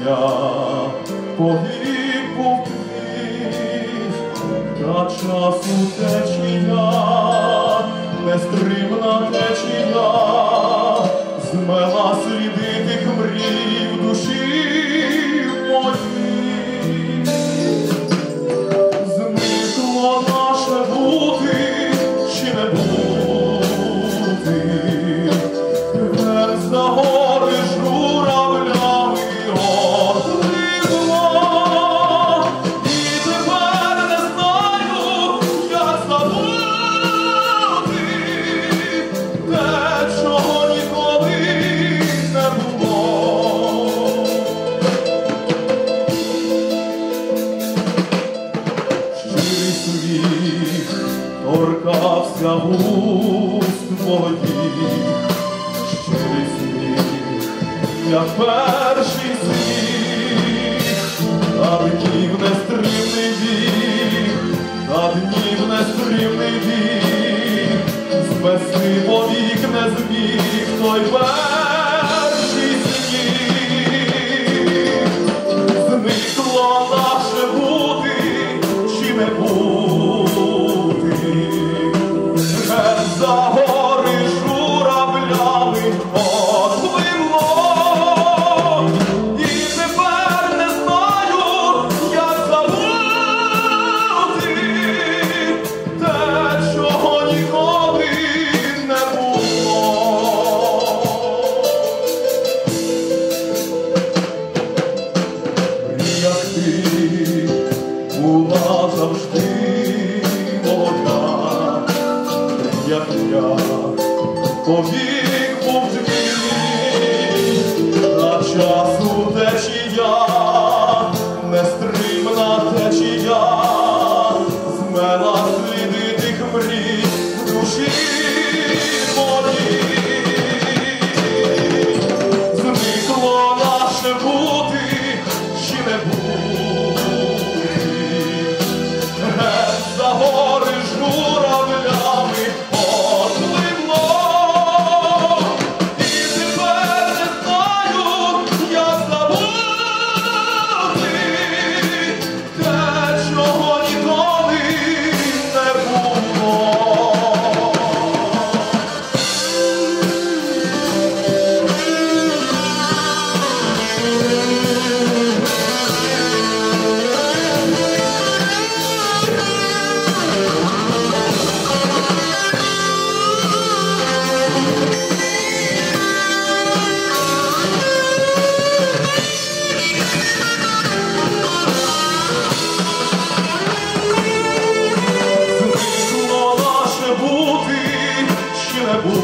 дня погиб був твій, та часу течія, нестримна течія, змела сліди тих мрій в душі моїй. Зникло наше бути чи не бути, вверх за гори журавлями отливла, і тепер не знаю, як забути те, чого ніколи не було. Щирий сміх торкався вуст моїх, щирий сміх, як перший сміх, та днів нестримний вік, та днів нестримний вік, звести повік не зміг той перший сміх. Зникло наше бути чи не бути, геть за гори журавлями отливло, і тепер не знаю, як забути те, чого ніколи не було. Як ти була завжди молода, як я повік був твій, на часу течія, нестримна течія, змела сліди тих мрій в душі моїй. Зникло наше бути чи не бути, геть за гори журавлями отливло, і тепер не знаю, як забути те, чого ніколи не було. Зникло наше бути чи не бути,